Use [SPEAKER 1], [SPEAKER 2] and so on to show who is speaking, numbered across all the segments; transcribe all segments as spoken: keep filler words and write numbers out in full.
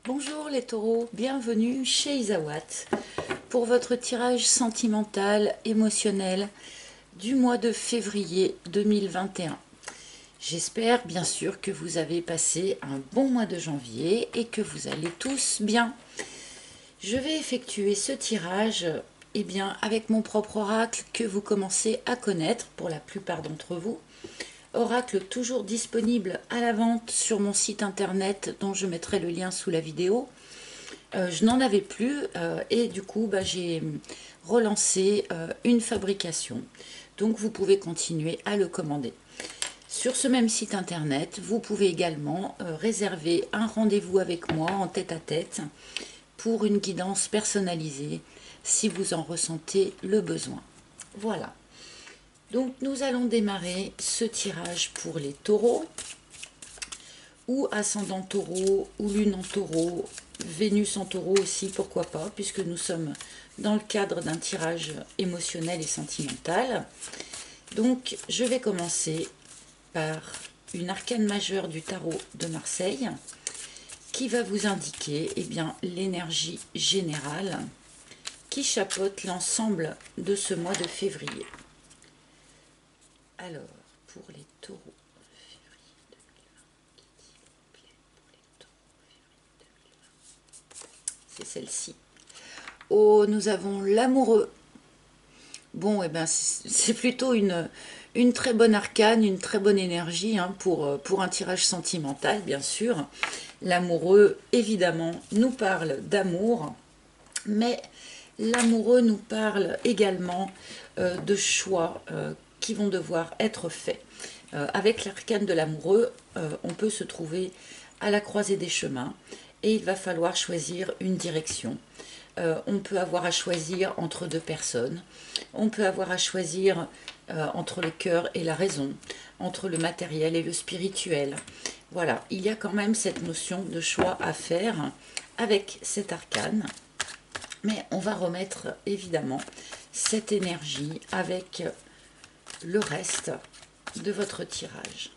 [SPEAKER 1] Bonjour les taureaux, bienvenue chez Isawat pour votre tirage sentimental, émotionnel du mois de février deux mille vingt et un. J'espère bien sûr que vous avez passé un bon mois de janvier et que vous allez tous bien. Je vais effectuer ce tirage eh bien, avec mon propre oracle que vous commencez à connaître pour la plupart d'entre vous. Oracle toujours disponible à la vente sur mon site internet dont je mettrai le lien sous la vidéo. Euh, je n'en avais plus euh, et du coup bah, j'ai relancé euh, une fabrication. Donc vous pouvez continuer à le commander. Sur ce même site internet, vous pouvez également euh, réserver un rendez-vous avec moi en tête-à-tête pour une guidance personnalisée si vous en ressentez le besoin. Voilà. Donc nous allons démarrer ce tirage pour les taureaux, ou ascendant taureau, ou lune en taureau, Vénus en taureau aussi, pourquoi pas, puisque nous sommes dans le cadre d'un tirage émotionnel et sentimental. Donc je vais commencer par une arcane majeure du tarot de Marseille, qui va vous indiquer eh bien, l'énergie générale qui chapeaute l'ensemble de ce mois de février. Alors, pour les taureaux, février deux mille vingt, qui dit plaît pour les taureaux, février deux mille vingt. C'est celle-ci. Oh, nous avons l'amoureux. Bon, eh ben, c'est plutôt une, une très bonne arcane, une très bonne énergie hein, pour, pour un tirage sentimental, bien sûr. L'amoureux, évidemment, nous parle d'amour, mais l'amoureux nous parle également euh, de choix euh, qui vont devoir être faits. Euh, avec l'arcane de l'amoureux, euh, on peut se trouver à la croisée des chemins et il va falloir choisir une direction. Euh, on peut avoir à choisir entre deux personnes, on peut avoir à choisir euh, entre le cœur et la raison, entre le matériel et le spirituel. Voilà, il y a quand même cette notion de choix à faire avec cet arcane. Mais on va remettre évidemment cette énergie avec le reste de votre tirage.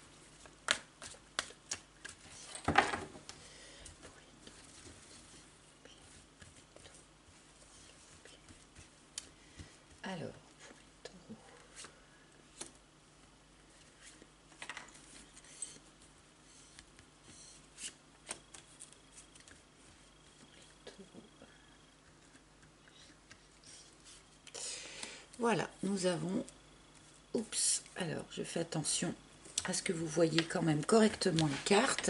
[SPEAKER 1] Alors, pour les taureaux. Voilà, nous avons... Oups, alors je fais attention à ce que vous voyez quand même correctement les cartes.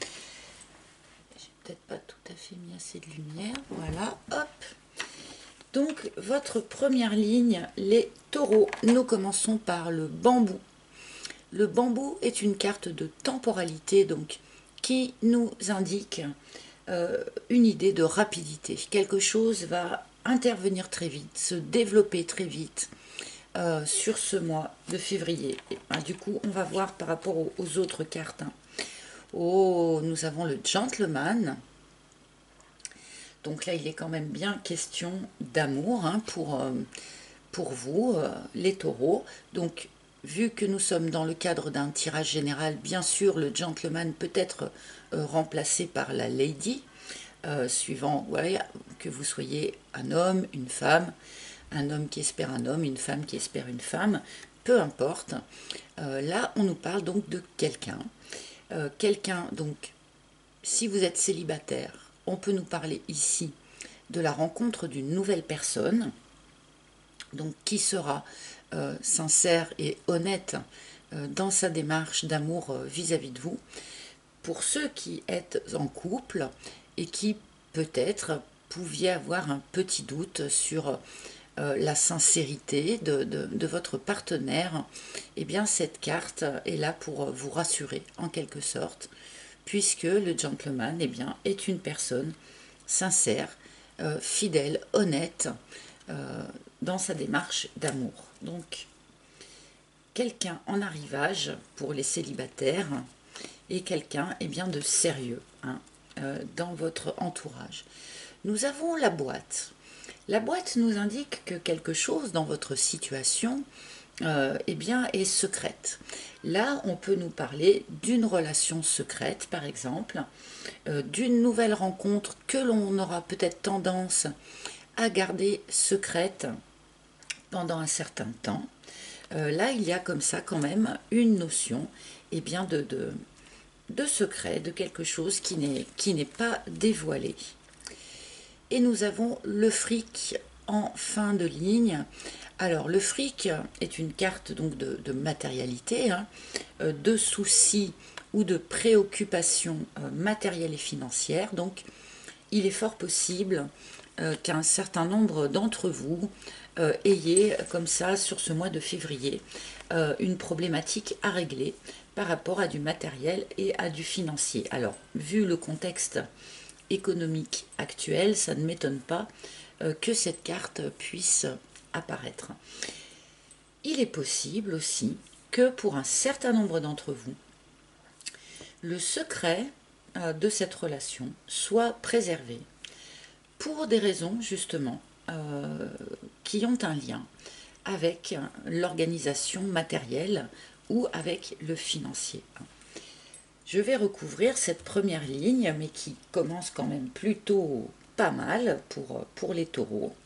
[SPEAKER 1] J'ai peut-être pas tout à fait mis assez de lumière. Voilà, hop. Donc, votre première ligne, les taureaux. Nous commençons par le bambou. Le bambou est une carte de temporalité, donc, qui nous indique euh, une idée de rapidité. Quelque chose va intervenir très vite, se développer très vite euh, sur ce mois de février. Et, ben, du coup, on va voir par rapport aux, aux autres cartes. Hein. Oh, nous avons le gentleman. Donc là, il est quand même bien question d'amour hein, pour, euh, pour vous, euh, les taureaux. Donc, vu que nous sommes dans le cadre d'un tirage général, bien sûr, le gentleman peut être euh, remplacé par la lady, euh, suivant voilà, que vous soyez un homme, une femme, un homme qui espère un homme, une femme qui espère une femme, peu importe. Euh, là, on nous parle donc de quelqu'un. Euh, quelqu'un, donc, si vous êtes célibataire, on peut nous parler ici de la rencontre d'une nouvelle personne, donc qui sera euh, sincère et honnête euh, dans sa démarche d'amour euh, vis-à-vis de vous. Pour ceux qui êtes en couple et qui peut-être pouviez avoir un petit doute sur euh, la sincérité de, de, de votre partenaire, eh bien cette carte est là pour vous rassurer en quelque sorte, puisque le gentleman eh bien, est une personne sincère, euh, fidèle, honnête euh, dans sa démarche d'amour. Donc, quelqu'un en arrivage pour les célibataires et quelqu'un eh bien, de sérieux hein, euh, dans votre entourage. Nous avons la boîte. La boîte nous indique que quelque chose dans votre situation euh, eh bien, est secrète. Là, on peut nous parler d'une relation secrète, par exemple, euh, d'une nouvelle rencontre que l'on aura peut-être tendance à garder secrète pendant un certain temps. Euh, là, il y a comme ça quand même une notion eh bien, de, de, de secret, de quelque chose qui n'est qui n'est pas dévoilé. Et nous avons le fric en fin de ligne. Alors le fric est une carte donc de, de matérialité, hein, de soucis ou de préoccupations euh, matérielles et financières. Donc il est fort possible euh, qu'un certain nombre d'entre vous euh, ayez comme ça sur ce mois de février euh, une problématique à régler par rapport à du matériel et à du financier. Alors vu le contexte économique actuel, ça ne m'étonne pas euh, que cette carte puisse apparaître. Il est possible aussi que pour un certain nombre d'entre vous, le secret euh, de cette relation soit préservé pour des raisons justement euh, qui ont un lien avec l'organisation matérielle ou avec le financier. Je vais recouvrir cette première ligne, mais qui commence quand même plutôt pas mal pour, pour les taureaux.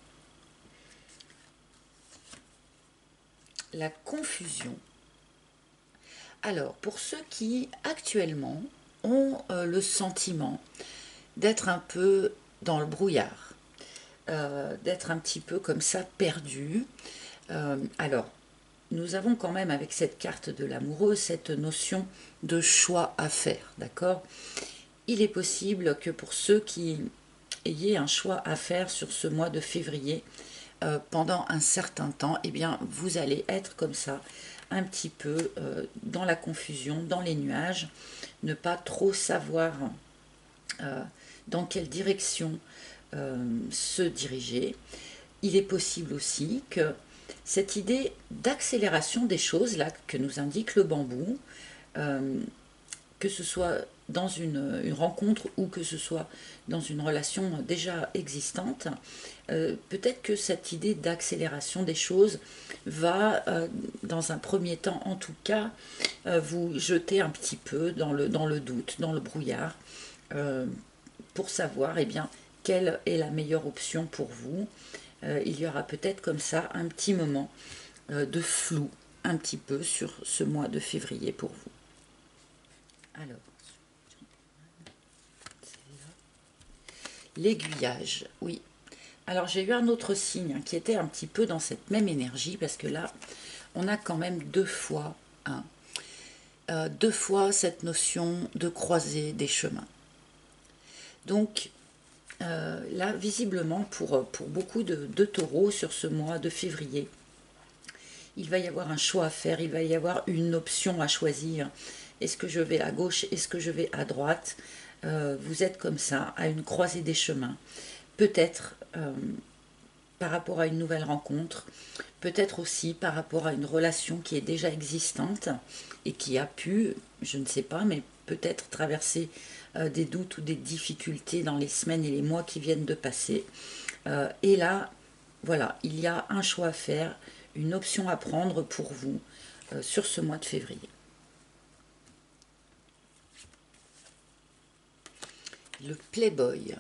[SPEAKER 1] La confusion. Alors, pour ceux qui actuellement ont euh, le sentiment d'être un peu dans le brouillard, euh, d'être un petit peu comme ça perdu, euh, alors, nous avons quand même avec cette carte de l'amoureux cette notion de choix à faire, d'accord? Il est possible que pour ceux qui ayez un choix à faire sur ce mois de février, euh, pendant un certain temps, eh bien, vous allez être comme ça, un petit peu euh, dans la confusion, dans les nuages, ne pas trop savoir euh, dans quelle direction euh, se diriger. Il est possible aussi que cette idée d'accélération des choses, là, que nous indique le bambou, euh, que ce soit dans une, une rencontre ou que ce soit dans une relation déjà existante, euh, peut-être que cette idée d'accélération des choses va, euh, dans un premier temps en tout cas, euh, vous jeter un petit peu dans le, dans le doute, dans le brouillard, euh, pour savoir eh bien, quelle est la meilleure option pour vous. Euh, il y aura peut-être comme ça un petit moment euh, de flou, un petit peu sur ce mois de février pour vous. Alors, l'aiguillage, oui. Alors j'ai eu un autre signe hein, qui était un petit peu dans cette même énergie, parce que là, on a quand même deux fois, hein, euh, deux fois cette notion de croiser des chemins. Donc euh, là, visiblement, pour, pour beaucoup de, de taureaux sur ce mois de février, il va y avoir un choix à faire, il va y avoir une option à choisir. Est-ce que je vais à gauche, est-ce que je vais à droite? euh, Vous êtes comme ça, à une croisée des chemins. Peut-être euh, par rapport à une nouvelle rencontre, peut-être aussi par rapport à une relation qui est déjà existante et qui a pu, je ne sais pas, mais peut-être traverser euh, des doutes ou des difficultés dans les semaines et les mois qui viennent de passer. Euh, et là, voilà, il y a un choix à faire, une option à prendre pour vous euh, sur ce mois de février. Le Playboy.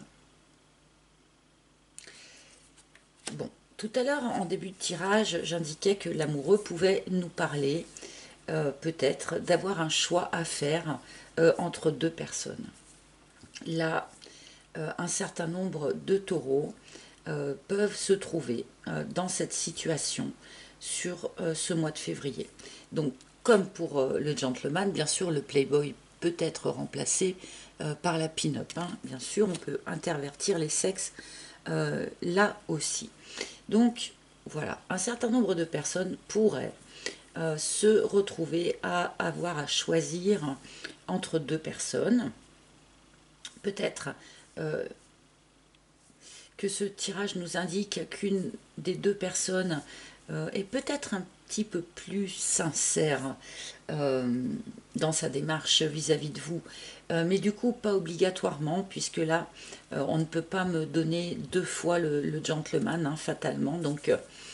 [SPEAKER 1] Bon, tout à l'heure, en début de tirage, j'indiquais que l'amoureux pouvait nous parler, euh, peut-être, d'avoir un choix à faire euh, entre deux personnes. Là, euh, un certain nombre de taureaux euh, peuvent se trouver euh, dans cette situation sur euh, ce mois de février. Donc, comme pour euh, le gentleman, bien sûr, le playboy peut être remplacé euh, par la pin-up. Hein. Bien sûr, on peut intervertir les sexes euh, là aussi. Donc, voilà, un certain nombre de personnes pourraient euh, se retrouver à avoir à choisir entre deux personnes. Peut-être euh, que ce tirage nous indique qu'une des deux personnes euh, est peut-être un petit peu plus sincère euh, dans sa démarche vis-à-vis de vous, euh, mais du coup pas obligatoirement, puisque là euh, on ne peut pas me donner deux fois le, le gentleman hein, fatalement, donc euh,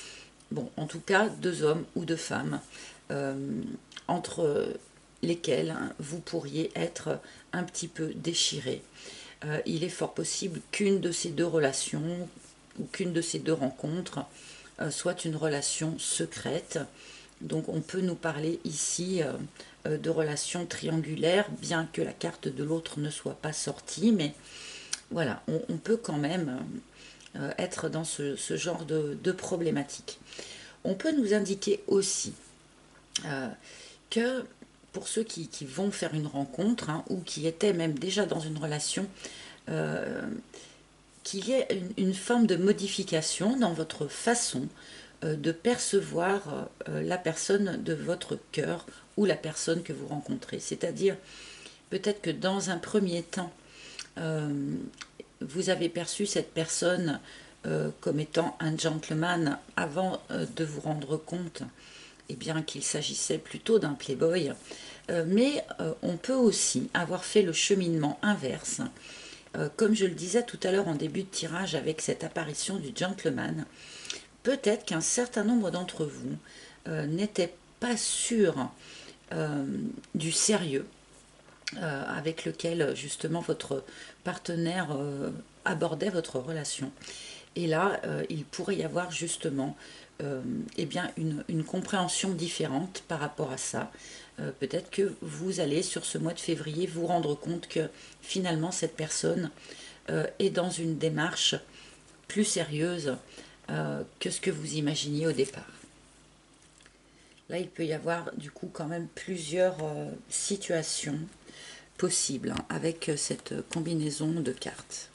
[SPEAKER 1] bon, en tout cas, deux hommes ou deux femmes, euh, entre lesquels vous pourriez être un petit peu déchiré. Euh, il est fort possible qu'une de ces deux relations ou qu'une de ces deux rencontres euh, soit une relation secrète. Donc on peut nous parler ici euh, de relations triangulaires, bien que la carte de l'autre ne soit pas sortie, mais voilà, on, on peut quand même euh, être dans ce, ce genre de, de problématique. On peut nous indiquer aussi euh, que pour ceux qui, qui vont faire une rencontre hein, ou qui étaient même déjà dans une relation, euh, qu'il y ait une, une forme de modification dans votre façon euh, de percevoir euh, la personne de votre cœur ou la personne que vous rencontrez. C'est-à-dire, peut-être que dans un premier temps, euh, vous avez perçu cette personne euh, comme étant un gentleman avant euh, de vous rendre compte eh bien, qu'il s'agissait plutôt d'un playboy. Euh, mais euh, on peut aussi avoir fait le cheminement inverse. Euh, comme je le disais tout à l'heure en début de tirage avec cette apparition du gentleman, peut-être qu'un certain nombre d'entre vous euh, n'étaient pas sûrs euh, du sérieux euh, avec lequel justement votre partenaire euh, abordait votre relation. Et là, euh, il pourrait y avoir justement euh, eh bien une, une compréhension différente par rapport à ça. Euh, peut-être que vous allez sur ce mois de février vous rendre compte que finalement cette personne euh, est dans une démarche plus sérieuse euh, que ce que vous imaginiez au départ. Là, il peut y avoir du coup quand même plusieurs euh, situations possibles hein, avec cette combinaison de cartes.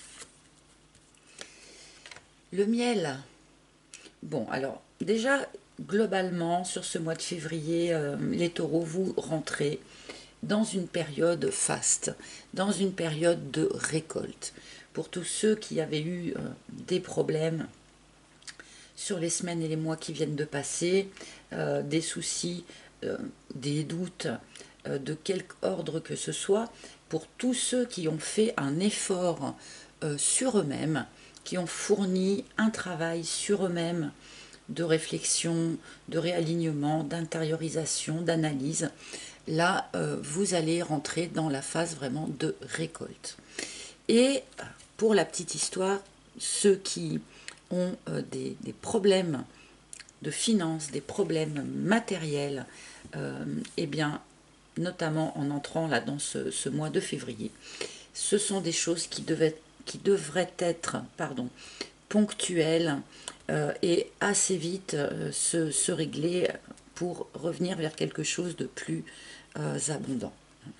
[SPEAKER 1] Le miel. Bon, alors déjà, globalement, sur ce mois de février, euh, les taureaux, vous rentrez dans une période faste, dans une période de récolte. Pour tous ceux qui avaient eu euh, des problèmes sur les semaines et les mois qui viennent de passer, euh, des soucis, euh, des doutes, euh, de quelque ordre que ce soit, pour tous ceux qui ont fait un effort euh, sur eux-mêmes, qui ont fourni un travail sur eux-mêmes de réflexion, de réalignement, d'intériorisation, d'analyse, là, euh, vous allez rentrer dans la phase vraiment de récolte. Et pour la petite histoire, ceux qui ont euh, des, des problèmes de finances, des problèmes matériels, euh, eh bien, notamment en entrant là dans ce, ce mois de février, ce sont des choses qui, devaient, qui devraient être pardon, ponctuelles euh, et assez vite euh, se, se régler pour revenir vers quelque chose de plus euh, abondant.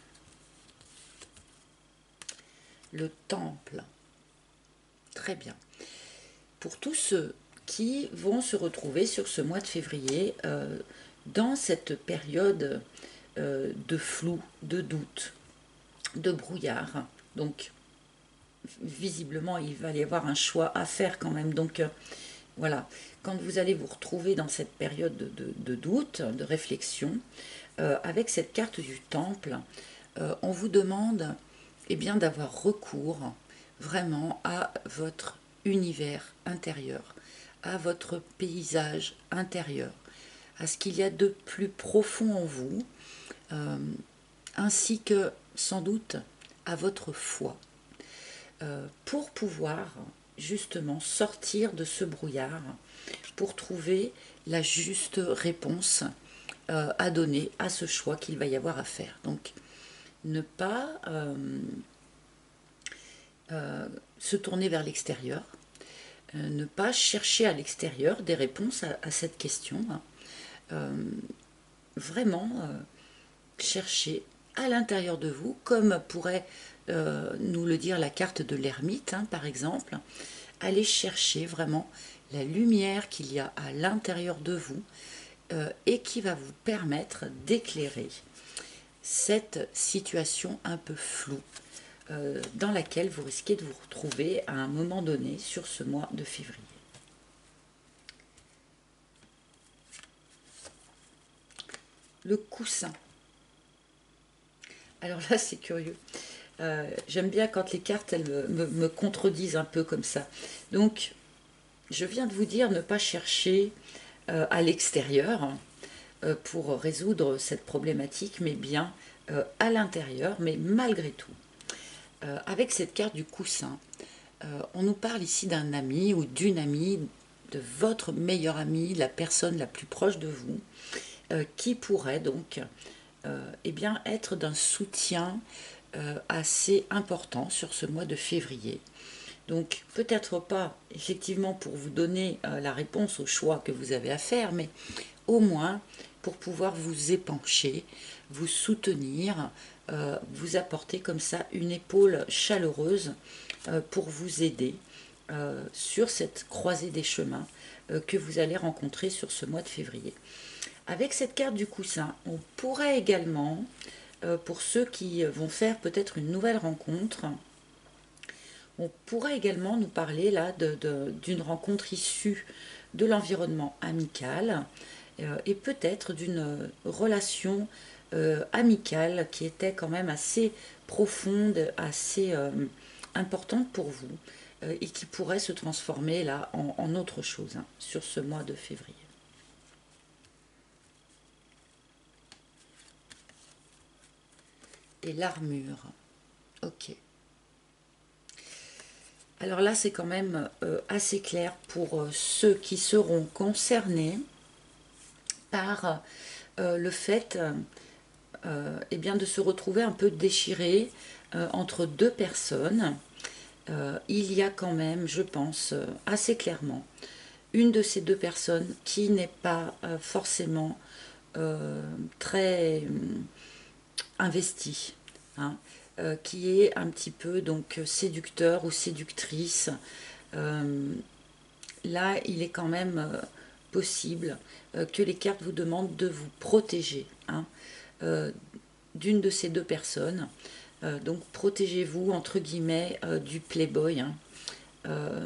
[SPEAKER 1] Le temple. Très bien. Pour tous ceux qui vont se retrouver sur ce mois de février euh, dans cette période euh, de flou, de doute, de brouillard. Donc, visiblement, il va y avoir un choix à faire quand même. Donc, euh, voilà, quand vous allez vous retrouver dans cette période de, de, de doute, de réflexion, euh, avec cette carte du temple, euh, on vous demande eh bien, d'avoir recours vraiment à votre univers intérieur, à votre paysage intérieur, à ce qu'il y a de plus profond en vous, euh, ainsi que sans doute à votre foi, euh, pour pouvoir justement sortir de ce brouillard, pour trouver la juste réponse euh, à donner à ce choix qu'il va y avoir à faire. Donc, ne pas euh, euh, se tourner vers l'extérieur, euh, ne pas chercher à l'extérieur des réponses à, à cette question, hein. euh, vraiment euh, chercher à l'intérieur de vous, comme pourrait euh, nous le dire la carte de l'ermite, hein, par exemple, aller chercher vraiment la lumière qu'il y a à l'intérieur de vous euh, et qui va vous permettre d'éclairer cette situation un peu floue euh, dans laquelle vous risquez de vous retrouver à un moment donné sur ce mois de février. Le coussin. Alors là, c'est curieux. Euh, J'aime bien quand les cartes, elles me, me, me contredisent un peu comme ça. Donc, je viens de vous dire ne pas chercher euh, à l'extérieur euh, pour résoudre cette problématique, mais bien euh, à l'intérieur, mais malgré tout. Euh, avec cette carte du coussin, euh, on nous parle ici d'un ami ou d'une amie, de votre meilleur ami, la personne la plus proche de vous, euh, qui pourrait donc euh, eh bien, être d'un soutien euh, assez important sur ce mois de février. Donc peut-être pas effectivement pour vous donner euh, la réponse au choix que vous avez à faire, mais au moins pour pouvoir vous épancher, vous soutenir, euh, vous apporter comme ça une épaule chaleureuse euh, pour vous aider euh, sur cette croisée des chemins euh, que vous allez rencontrer sur ce mois de février. Avec cette carte du coussin, on pourrait également, euh, pour ceux qui vont faire peut-être une nouvelle rencontre, on pourrait également nous parler là de, de, d'une rencontre issue de l'environnement amical euh, et peut-être d'une relation euh, amicale qui était quand même assez profonde, assez euh, importante pour vous euh, et qui pourrait se transformer là en, en autre chose hein, sur ce mois de février. Et l'armure. Ok. Alors là, c'est quand même euh, assez clair pour euh, ceux qui seront concernés par euh, le fait euh, eh bien, de se retrouver un peu déchiré euh, entre deux personnes. Euh, il y a quand même, je pense, euh, assez clairement, une de ces deux personnes qui n'est pas euh, forcément euh, très euh, investie. Hein, euh, qui est un petit peu donc séducteur ou séductrice. Euh, là, il est quand même euh, possible euh, que les cartes vous demandent de vous protéger hein, euh, d'une de ces deux personnes. Euh, donc protégez-vous entre guillemets euh, du playboy hein, euh,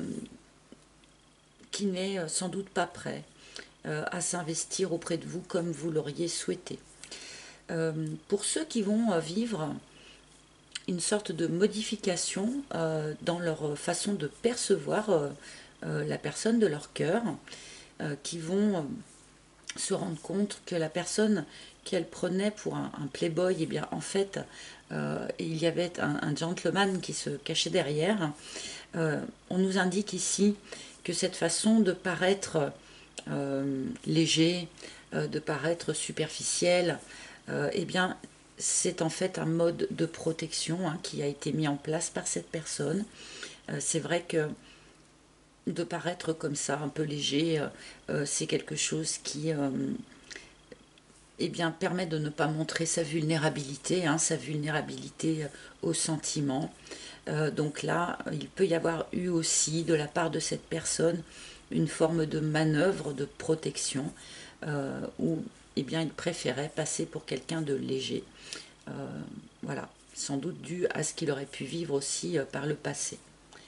[SPEAKER 1] qui n'est euh, sans doute pas prêt euh, à s'investir auprès de vous comme vous l'auriez souhaité. Euh, pour ceux qui vont euh, vivre une sorte de modification euh, dans leur façon de percevoir euh, euh, la personne de leur cœur, euh, qui vont euh, se rendre compte que la personne qu'elle prenait pour un, un playboy, et eh bien en fait, euh, il y avait un, un gentleman qui se cachait derrière. Euh, on nous indique ici que cette façon de paraître euh, léger, euh, de paraître superficiel, euh, eh bien c'est en fait un mode de protection hein, qui a été mis en place par cette personne. Euh, c'est vrai que de paraître comme ça, un peu léger, euh, euh, c'est quelque chose qui euh, eh bien, permet de ne pas montrer sa vulnérabilité, hein, sa vulnérabilité aux sentiments. Euh, donc là, il peut y avoir eu aussi de la part de cette personne une forme de manœuvre de protection euh, où eh bien, il préférait passer pour quelqu'un de léger. Euh, voilà, sans doute dû à ce qu'il aurait pu vivre aussi euh, par le passé.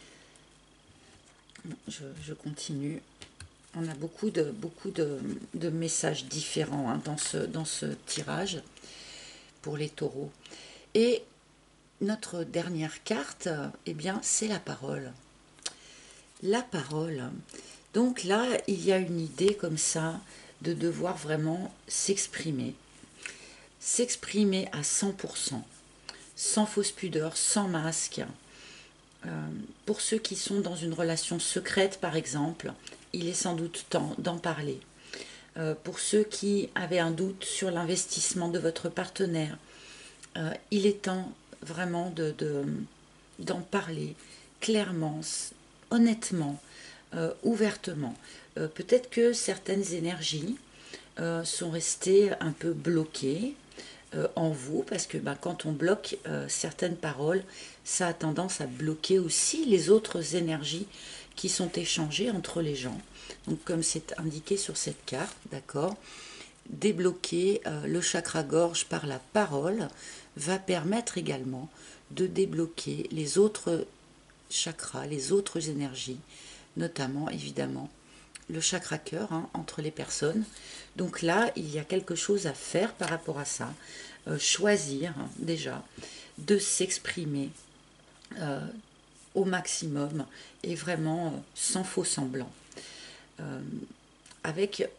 [SPEAKER 1] Je, je continue. On a beaucoup de, beaucoup de, de messages différents hein, dans, ce, dans ce tirage pour les taureaux. Et notre dernière carte, eh bien, c'est la parole. La parole. Donc là, il y a une idée comme ça de devoir vraiment s'exprimer. S'exprimer à cent pour cent, sans fausse pudeur, sans masque. Euh, pour ceux qui sont dans une relation secrète, par exemple, il est sans doute temps d'en parler. Euh, pour ceux qui avaient un doute sur l'investissement de votre partenaire, euh, il est temps vraiment de, de, d'en parler clairement, honnêtement, euh, ouvertement. Euh, peut-être que certaines énergies euh, sont restées un peu bloquées euh, en vous, parce que bah, quand on bloque euh, certaines paroles, ça a tendance à bloquer aussi les autres énergies qui sont échangées entre les gens. Donc comme c'est indiqué sur cette carte, d'accord, débloquer euh, le chakra gorge par la parole va permettre également de débloquer les autres chakras, les autres énergies, notamment évidemment le chakra cœur hein, entre les personnes. Donc là, il y a quelque chose à faire par rapport à ça. Euh, choisir hein, déjà de s'exprimer euh, au maximum et vraiment euh, sans faux semblant. Euh, avec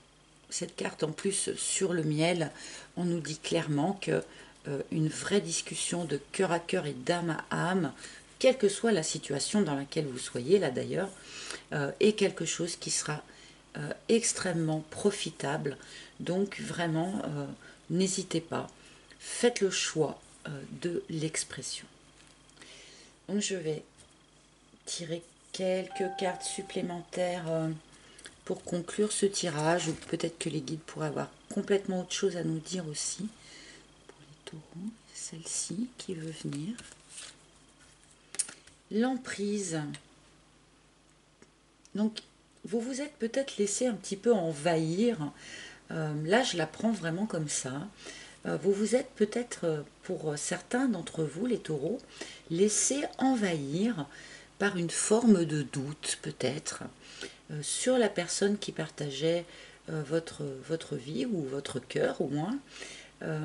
[SPEAKER 1] cette carte en plus sur le miel, on nous dit clairement que euh, une vraie discussion de cœur à cœur et d'âme à âme, quelle que soit la situation dans laquelle vous soyez là d'ailleurs, euh, est quelque chose qui sera euh, extrêmement profitable. Donc vraiment, euh, n'hésitez pas, faites le choix euh, de l'expression. Donc je vais tirer quelques cartes supplémentaires euh, pour conclure ce tirage, ou peut-être que les guides pourraient avoir complètement autre chose à nous dire aussi. Pour les taureaux, celle-ci qui veut venir. L'emprise. Donc, vous vous êtes peut-être laissé un petit peu envahir. Euh, là, je la prends vraiment comme ça. Euh, vous vous êtes peut-être, pour certains d'entre vous, les taureaux, laissé envahir par une forme de doute, peut-être, euh, sur la personne qui partageait euh, votre, votre vie, ou votre cœur au moins. Euh,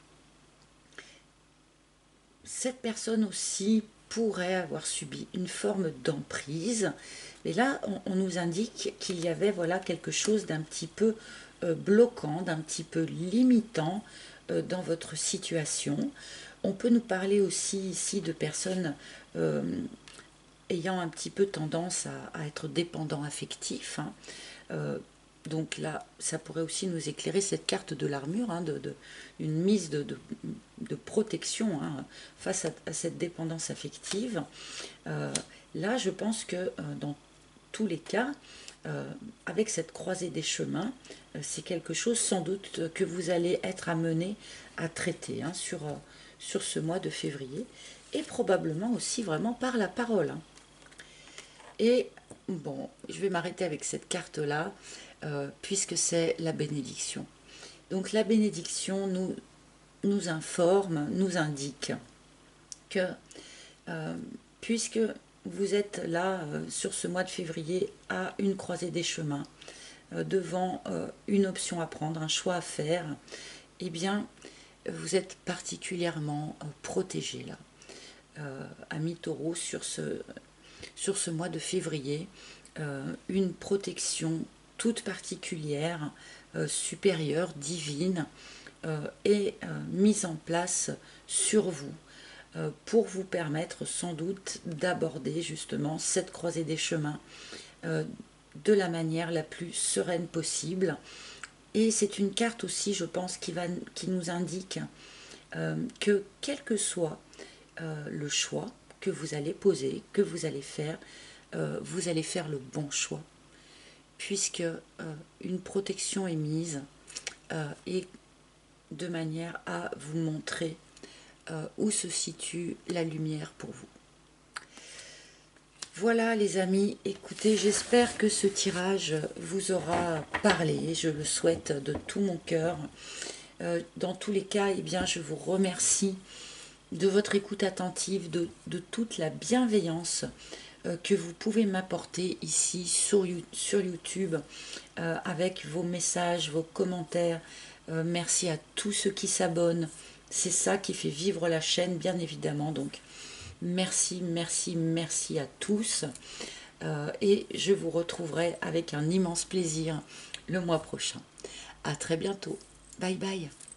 [SPEAKER 1] cette personne aussi pourrait avoir subi une forme d'emprise. Et là, on, on nous indique qu'il y avait voilà, quelque chose d'un petit peu euh, bloquant, d'un petit peu limitant euh, dans votre situation. On peut nous parler aussi ici de personnes euh, ayant un petit peu tendance à, à être dépendants affectifs. Hein. Euh, donc là, ça pourrait aussi nous éclairer cette carte de l'armure, hein, de, de, une mise de, de, de protection hein, face à, à cette dépendance affective. Euh, là, je pense que euh, dans tous les cas, euh, avec cette croisée des chemins, euh, c'est quelque chose sans doute que vous allez être amené à traiter hein, sur, euh, sur ce mois de février, et probablement aussi vraiment par la parole. Hein. Et bon, je vais m'arrêter avec cette carte-là, euh, puisque c'est la bénédiction. Donc la bénédiction nous, nous informe, nous indique que, euh, puisque vous êtes là, euh, sur ce mois de février, à une croisée des chemins, euh, devant euh, une option à prendre, un choix à faire, eh bien, vous êtes particulièrement euh, protégé là, euh, amis taureaux, sur ce... sur ce mois de février, euh, une protection toute particulière, euh, supérieure, divine, euh, est euh, mise en place sur vous euh, pour vous permettre sans doute d'aborder justement cette croisée des chemins euh, de la manière la plus sereine possible. Et c'est une carte aussi, je pense, qui, va, qui nous indique euh, que quel que soit euh, le choix que vous allez poser, que vous allez faire, euh, vous allez faire le bon choix, puisque euh, une protection est mise euh, et de manière à vous montrer euh, où se situe la lumière pour vous. Voilà les amis, écoutez, j'espère que ce tirage vous aura parlé, je le souhaite de tout mon cœur. Euh, dans tous les cas, eh bien, je vous remercie de votre écoute attentive, de, de toute la bienveillance euh, que vous pouvez m'apporter ici sur, sur YouTube, euh, avec vos messages, vos commentaires. Euh, merci à tous ceux qui s'abonnent. C'est ça qui fait vivre la chaîne, bien évidemment. Donc, merci, merci, merci à tous. Euh, et je vous retrouverai avec un immense plaisir le mois prochain. À très bientôt. Bye bye.